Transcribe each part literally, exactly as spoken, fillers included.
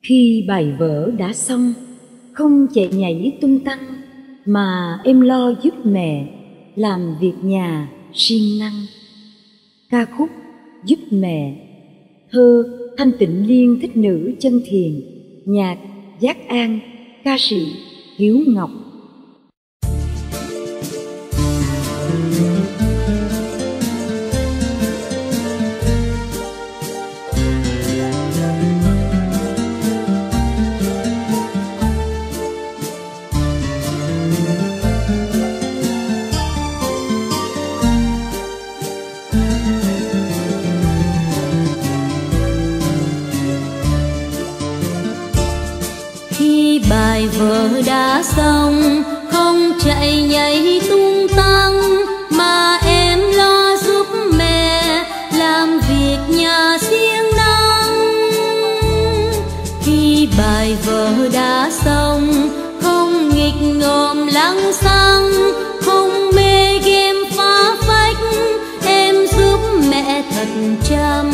Khi bài vở đã xong, không chạy nhảy tung tăng, mà em lo giúp mẹ làm việc nhà siêng năng. Ca khúc Giúp Mẹ, thơ Thanh Tịnh Liên Thích Nữ Chân Thiền, nhạc Giác An, ca sĩ Hiếu Ngọc. Khi bài vở đã xong, không chạy nhảy tung tăng, mà em lo giúp mẹ làm việc nhà siêng năng. Khi bài vở đã xong, không nghịch ngợm lăng xăng, không mê game phá phách, em giúp mẹ thật chăm.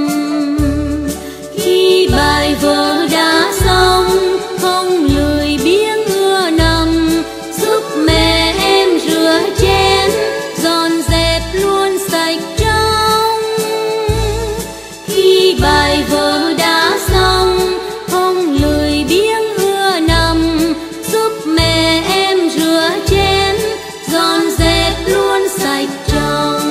Khi bài vở đã xong, không lười biếng ưa nằm, giúp mẹ em rửa chén, dọn dẹp luôn sạch trong. Khi bài vở đã xong, không lười biếng ưa nằm, giúp mẹ em rửa chén, dọn dẹp luôn sạch trong.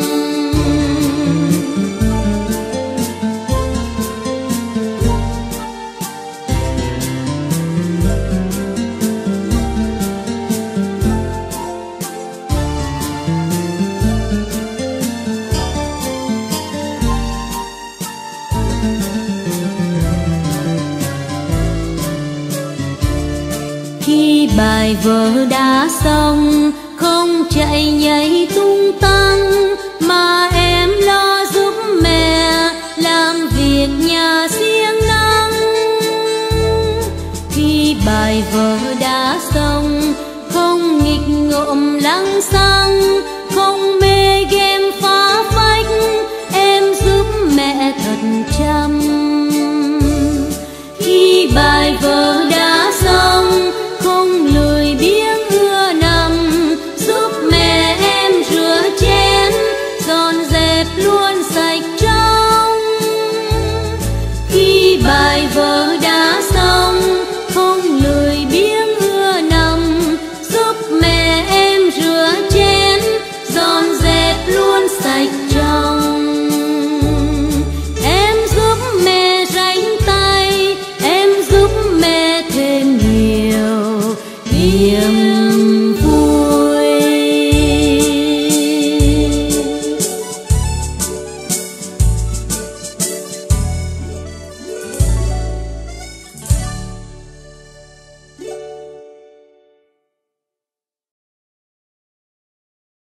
Khi bài vở đã xong, không chạy nhảy tung tăng, mà em lo giúp mẹ làm việc nhà siêng năng. Khi bài vở